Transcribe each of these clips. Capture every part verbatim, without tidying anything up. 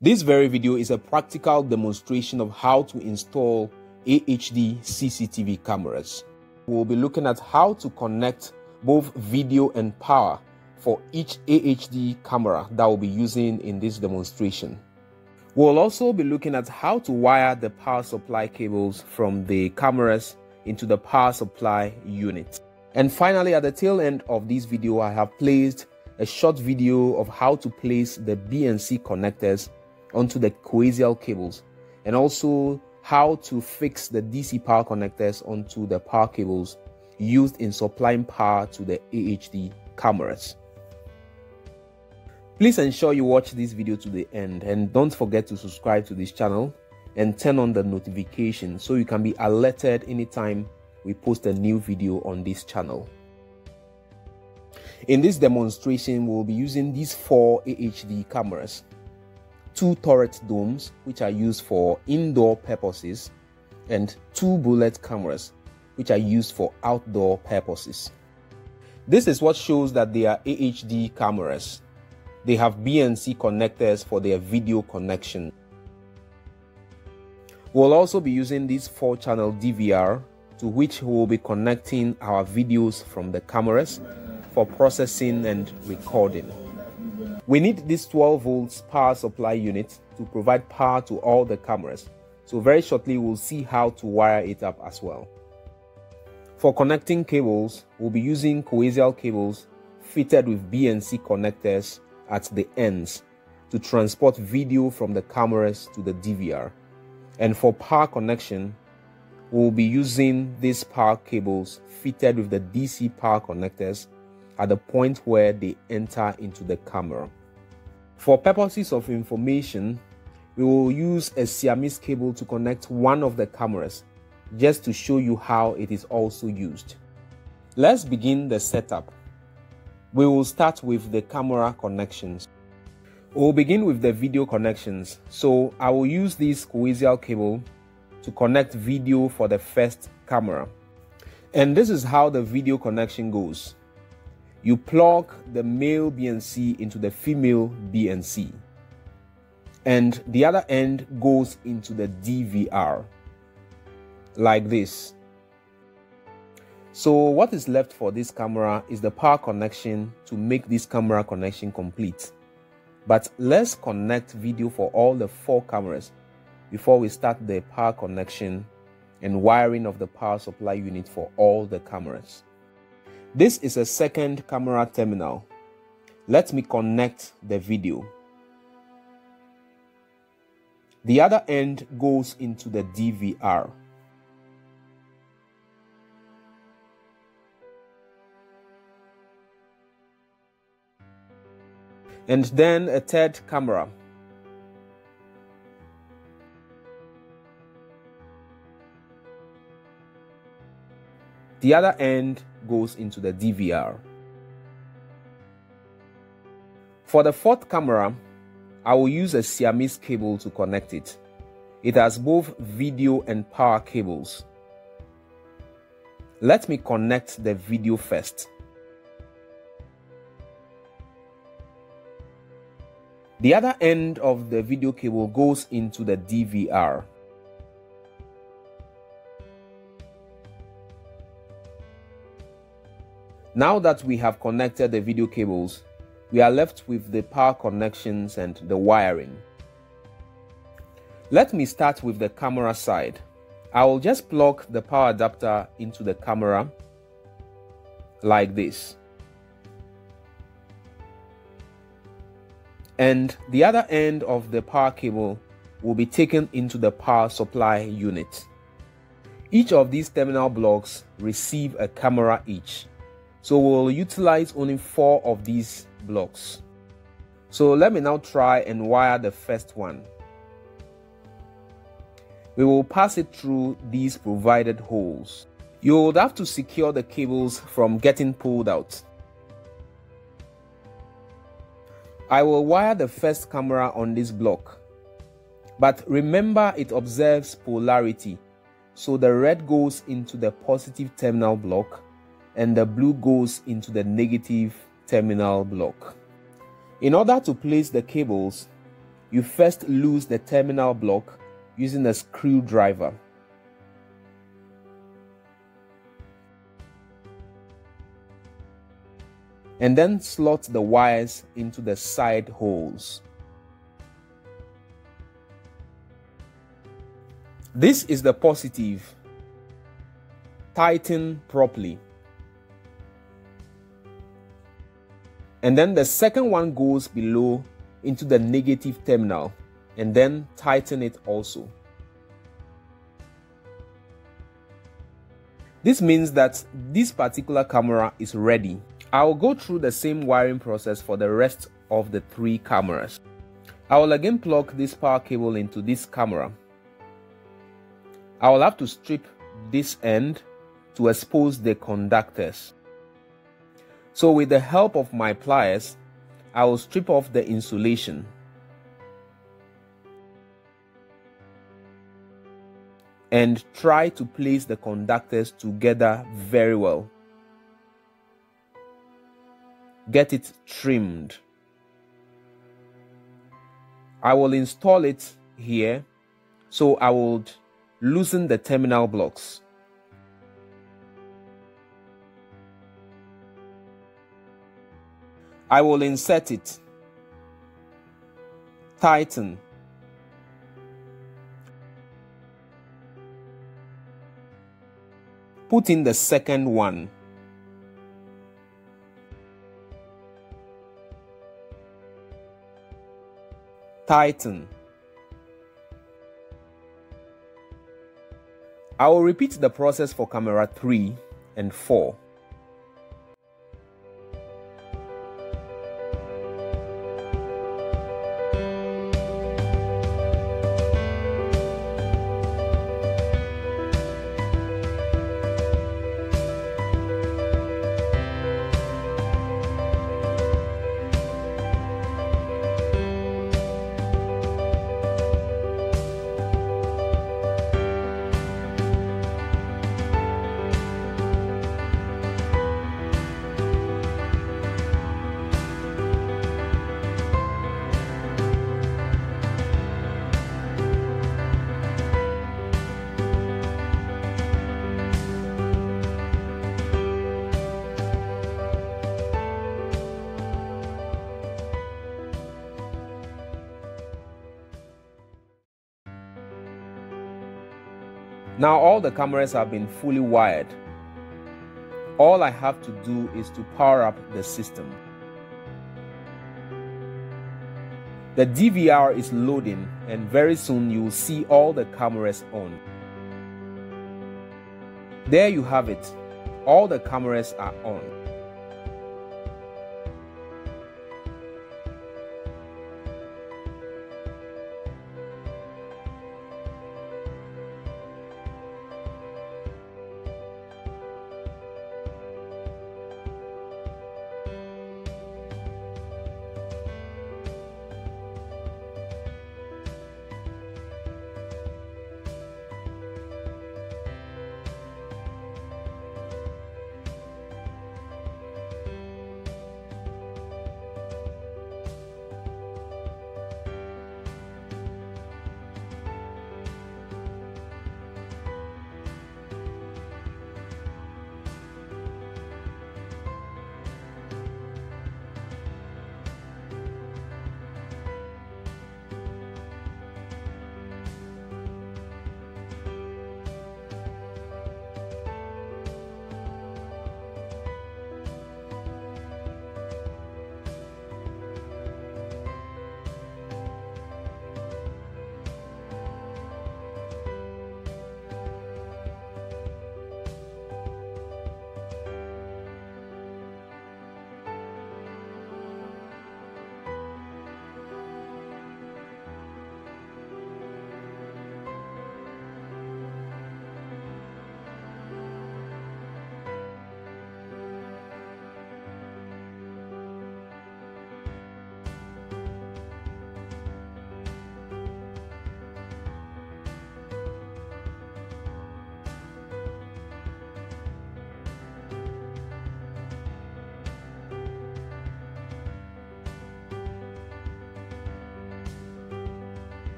This very video is a practical demonstration of how to install A H D C C T V cameras. We'll be looking at how to connect both video and power for each A H D camera that we'll be using in this demonstration. We'll also be looking at how to wire the power supply cables from the cameras into the power supply unit. And finally, at the tail end of this video, I have placed a short video of how to place the B N C connectors onto the coaxial cables, and also how to fix the D C power connectors onto the power cables used in supplying power to the A H D cameras. Please ensure you watch this video to the end, and don't forget to subscribe to this channel and turn on the notification so you can be alerted anytime we post a new video on this channel. In this demonstration, we'll be using these four A H D cameras, two turret domes which are used for indoor purposes, and two bullet cameras which are used for outdoor purposes. This is what shows that they are A H D cameras. They have B N C connectors for their video connection. We'll also be using this four channel D V R to which we will be connecting our videos from the cameras for processing and recording. We need this twelve volts power supply unit to provide power to all the cameras, so very shortly we'll see how to wire it up as well. For connecting cables, we'll be using coaxial cables fitted with B N C connectors at the ends to transport video from the cameras to the D V R. And for power connection, we'll be using these power cables fitted with the D C power connectors at the point where they enter into the camera. For purposes of information, we will use a Siamese cable to connect one of the cameras, just to show you how it is also used. Let's begin the setup. We will start with the camera connections. We'll begin with the video connections. So I will use this coaxial cable to connect video for the first camera. And this is how the video connection goes. You plug the male B N C into the female B N C, and the other end goes into the D V R, like this. So what is left for this camera is the power connection to make this camera connection complete. But let's connect video for all the four cameras before we start the power connection and wiring of the power supply unit for all the cameras. This is a second camera terminal. Let me connect the video. The other end goes into the D V R. And then a third camera. The other end goes into the D V R. For the fourth camera, I will use a Siamese cable to connect it. It has both video and power cables. Let me connect the video first. The other end of the video cable goes into the D V R. Now that we have connected the video cables, we are left with the power connections and the wiring. Let me start with the camera side. I will just plug the power adapter into the camera like this. And the other end of the power cable will be taken into the power supply unit. Each of these terminal blocks receive a camera each, so we'll utilize only four of these blocks. So let me now try and wire the first one. We will pass it through these provided holes. You would have to secure the cables from getting pulled out. I will wire the first camera on this block, but remember it observes polarity, so the red goes into the positive terminal block and the blue goes into the negative terminal block. In order to place the cables, you first loose the terminal block using a screwdriver. And then slot the wires into the side holes. This is the positive. Tighten properly. And then the second one goes below into the negative terminal, and then tighten it also. This means that this particular camera is ready. I will go through the same wiring process for the rest of the three cameras. I will again plug this power cable into this camera. I will have to strip this end to expose the conductors. So with the help of my pliers, I will strip off the insulation. And try to place the conductors together very well. Get it trimmed. I will install it here, so I will loosen the terminal blocks. I will insert it, tighten, put in the second one, tighten. I will repeat the process for camera three and four. Now all the cameras have been fully wired. All I have to do is to power up the system. The D V R is loading, and very soon you will see all the cameras on. There you have it. All the cameras are on.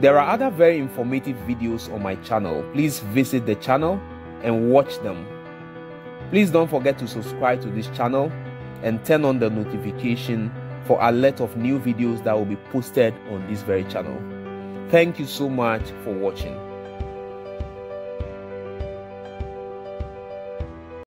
There are other very informative videos on my channel. Please visit the channel and watch them. Please don't forget to subscribe to this channel and turn on the notification for alert of new videos that will be posted on this very channel. Thank you so much for watching.